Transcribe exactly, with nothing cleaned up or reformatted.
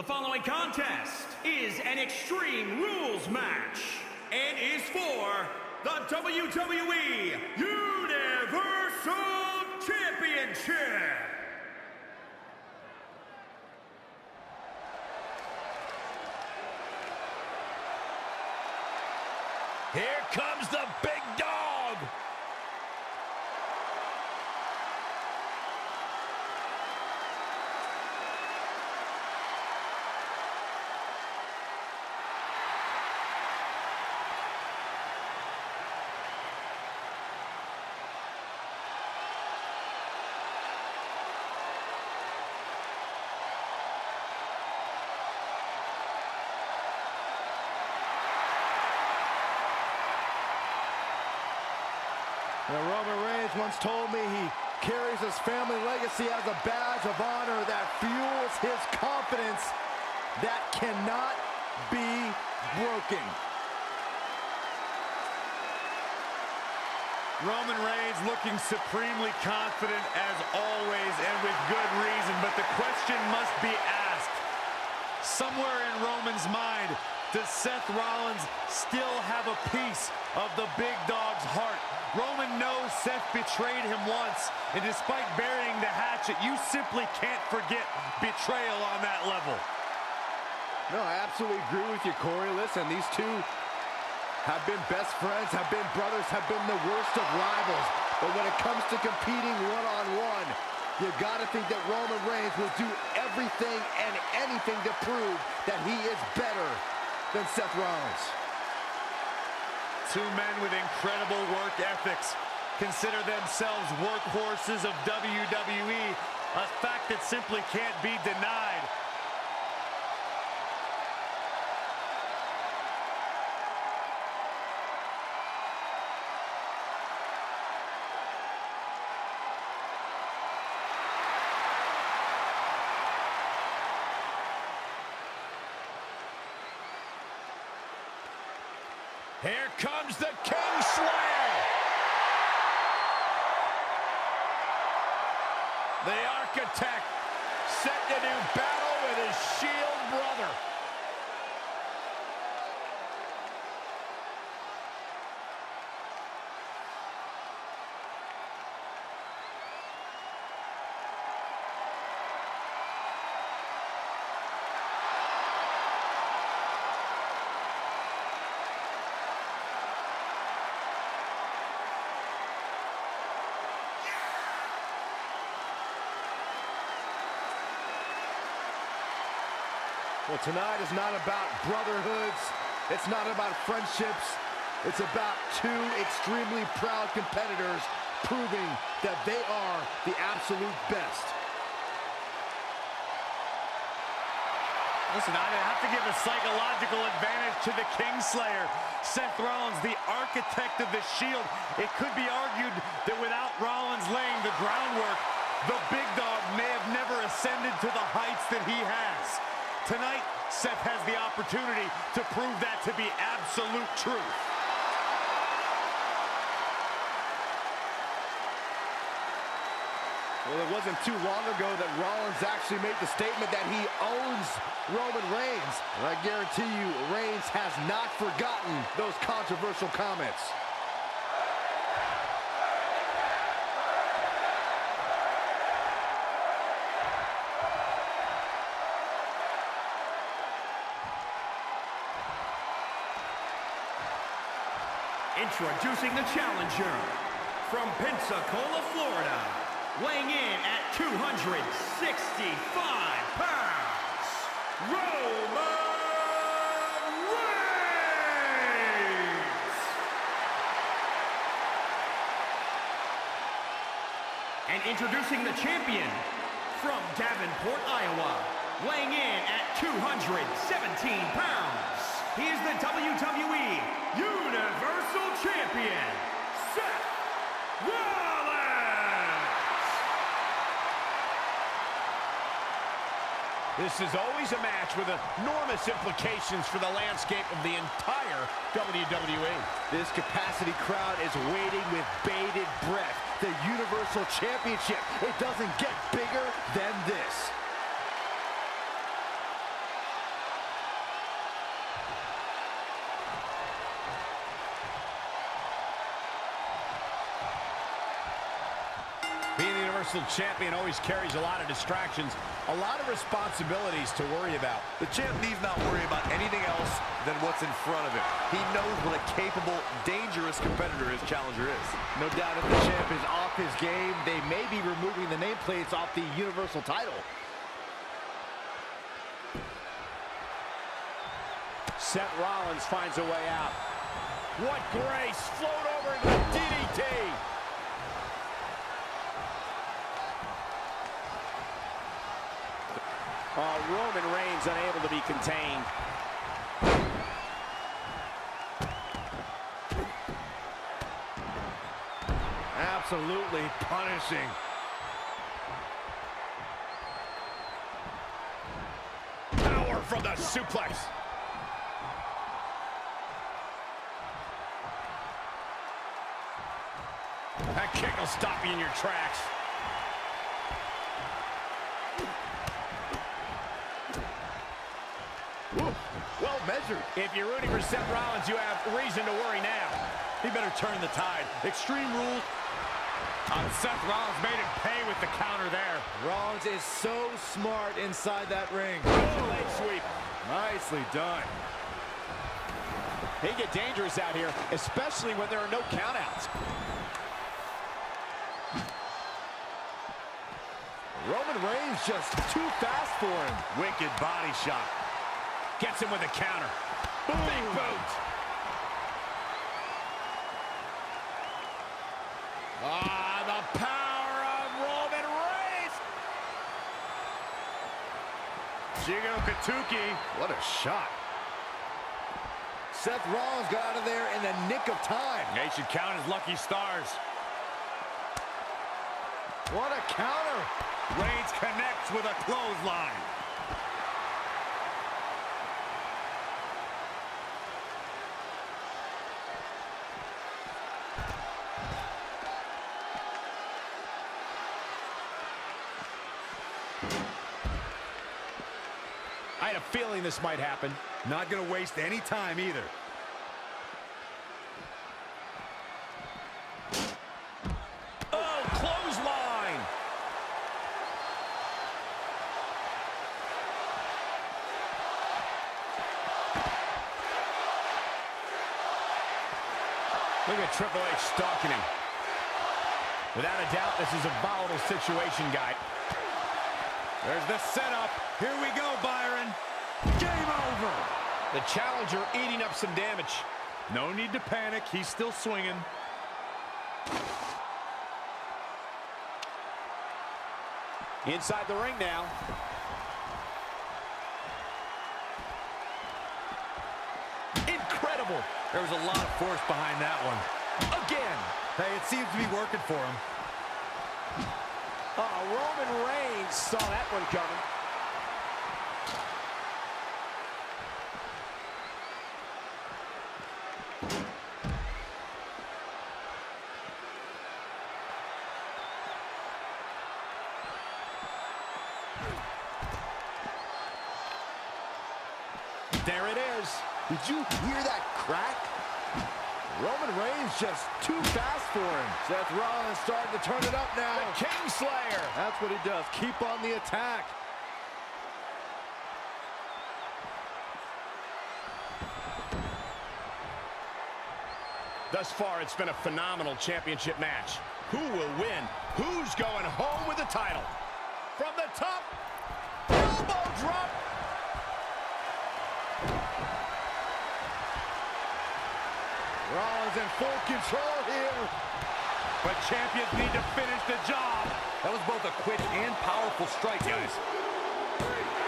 The following contest is an Extreme Rules match and is for the W W E Universal Championship. Here comes the big dog. Now, Roman Reigns once told me he carries his family legacy as a badge of honor that fuels his confidence that cannot be broken. Roman Reigns looking supremely confident as always, and with good reason, but the question must be asked. Somewhere in Roman's mind, does Seth Rollins still have a piece of the big dog's heart? Roman knows Seth betrayed him once, and despite burying the hatchet, you simply can't forget betrayal on that level. No, I absolutely agree with you, Corey. Listen, these two have been best friends, have been brothers, have been the worst of rivals. But when it comes to competing one-on-one, you gotta think that Roman Reigns will do everything and anything to prove that he is better than Seth Rollins. Two men with incredible work ethics consider themselves workhorses of W W E, a fact that simply can't be denied. Here comes the Kingslayer! The Architect set to do battle with his Shield brother. Well, tonight is not about brotherhoods. It's not about friendships. It's about two extremely proud competitors proving that they are the absolute best. Listen, I have to give a psychological advantage to the Kingslayer. Seth Rollins, the architect of the Shield. It could be argued that without Rollins laying the groundwork, the big dog may have never ascended to the heights that he has. Tonight, Seth has the opportunity to prove that to be absolute truth. Well, it wasn't too long ago that Rollins actually made the statement that he owns Roman Reigns. And I guarantee you, Reigns has not forgotten those controversial comments. Introducing the challenger from Pensacola, Florida, weighing in at two hundred sixty-five pounds, Roman Reigns! And introducing the champion from Davenport, Iowa, weighing in at two hundred seventeen pounds, he is the W W E Universal Champion, Seth Rollins! This is always a match with enormous implications for the landscape of the entire W W E. This capacity crowd is waiting with bated breath. The Universal Championship, it doesn't get bigger than this. Universal Champion always carries a lot of distractions, a lot of responsibilities to worry about. The champ needs not worry about anything else than what's in front of him. He knows what a capable, dangerous competitor his challenger is. No doubt if the champ is off his game, they may be removing the nameplates off the Universal title. Seth Rollins finds a way out. What grace! Float over into the D D T! Oh, Roman Reigns unable to be contained. Absolutely punishing. Power from the suplex. That kick will stop you in your tracks. Woo, well measured. If you're rooting for Seth Rollins, you have reason to worry now. He better turn the tide. Extreme Rules on Seth Rollins made him pay with the counter there. Rollins is so smart inside that ring. Oh, leg sweep. Nicely done. They get dangerous out here, especially when there are no countouts. Roman Reigns just too fast for him. Wicked body shot. Gets him with a counter. Boom. Big boot. Ah, the power of Roman Reigns. Jigo Katuki. What a shot. Seth Rollins got out of there in the nick of time. They should count his lucky stars. What a counter. Reigns connects with a clothesline. I had a feeling this might happen. Not going to waste any time either. Oh, clothesline. Look at Triple H stalking him. Without a doubt, this is a volatile situation, guy. There's the setup. Here we go, Byron. Game over. The challenger eating up some damage. No need to panic. He's still swinging. Inside the ring now. Incredible. There was a lot of force behind that one. Again. Hey, it seems to be working for him. Oh, Roman Reigns saw that one coming. There it is. Did you hear that crack? Roman Reigns just too fast for him. Seth Rollins starting to turn it up now. The Kingslayer. That's what he does. Keep on the attack. Thus far, it's been a phenomenal championship match. Who will win? Who's going home with the title? From the top, elbow drop. Rollins in full control here. But champions need to finish the job. That was both a quick and powerful strike, guys.